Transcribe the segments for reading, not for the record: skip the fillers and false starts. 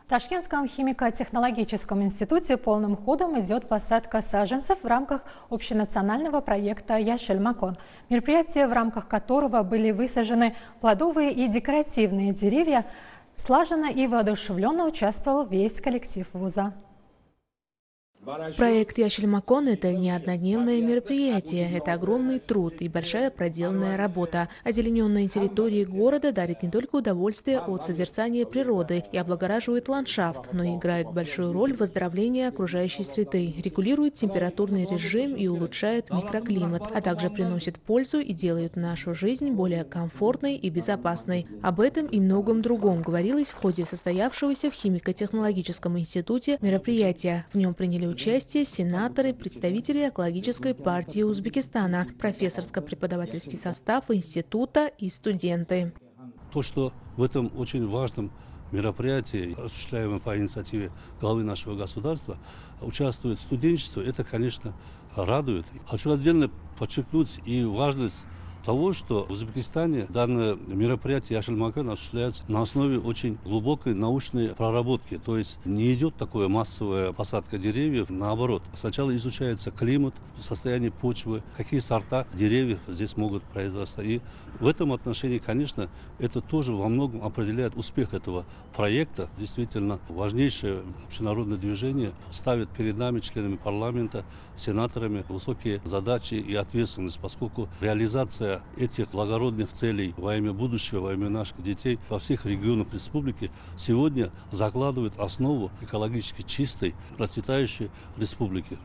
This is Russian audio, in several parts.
В Ташкентском химико-технологическом институте полным ходом идет посадка саженцев в рамках общенационального проекта «Яшель Макон», мероприятие, в рамках которого были высажены плодовые и декоративные деревья. Слаженно и воодушевленно участвовал весь коллектив вуза. Проект «Яшель Макон» – это не однодневное мероприятие, это огромный труд и большая проделанная работа. Озелененные территории города дарят не только удовольствие от созерцания природы и облагораживают ландшафт, но и играют большую роль в оздоровлении окружающей среды, регулируют температурный режим и улучшают микроклимат, а также приносят пользу и делают нашу жизнь более комфортной и безопасной. Об этом и многом другом говорилось в ходе состоявшегося в химико-технологическом институте мероприятия. В нем приняли участие сенаторы, представители экологической партии Узбекистана, профессорско-преподавательский состав института и студенты. То, что в этом очень важном мероприятии, осуществляемом по инициативе главы нашего государства, участвует студенчество, это, конечно, радует. Хочу отдельно подчеркнуть и важность того, что в Узбекистане данное мероприятие «Яшель Макон» осуществляется на основе очень глубокой научной проработки. То есть не идет такое массовая посадка деревьев, наоборот. Сначала изучается климат, состояние почвы, какие сорта деревьев здесь могут произрасти. И в этом отношении, конечно, это тоже во многом определяет успех этого проекта. Действительно, важнейшее общенародное движение ставит перед нами, членами парламента, сенаторами, высокие задачи и ответственность, поскольку реализация этих благородных целей во имя будущего, во имя наших детей во всех регионах республики сегодня закладывает основу экологически чистой, процветающей республики.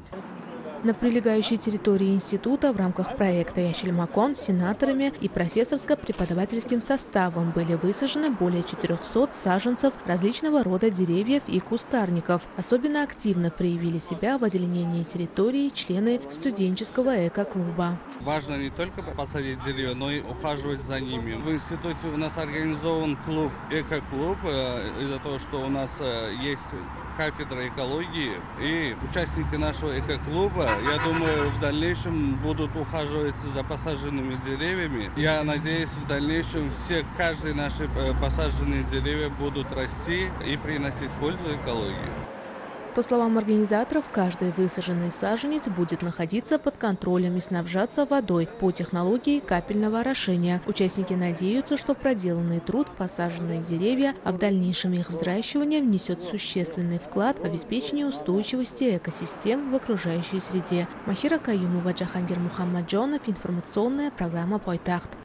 На прилегающей территории института в рамках проекта «Яшель Макон» сенаторами и профессорско-преподавательским составом были высажены более 400 саженцев различного рода деревьев и кустарников. Особенно активно проявили себя в озеленении территории члены студенческого эко-клуба. Важно не только посадить деревья, но и ухаживать за ними. В институте у нас организован клуб, эко-клуб, из-за того, что у нас есть кафедра экологии, и участники нашего эко-клуба, я думаю, в дальнейшем будут ухаживать за посаженными деревьями. Я надеюсь, в дальнейшем каждые наши посаженные деревья будут расти и приносить пользу экологии. По словам организаторов, каждый высаженный саженец будет находиться под контролем и снабжаться водой по технологии капельного орошения. Участники надеются, что проделанный труд, посаженные деревья, а в дальнейшем их взращивание внесет существенный вклад в обеспечение устойчивости экосистем в окружающей среде. Махира Каюмова, Джахангир Мухаммаджонов, информационная программа «Пойтахт».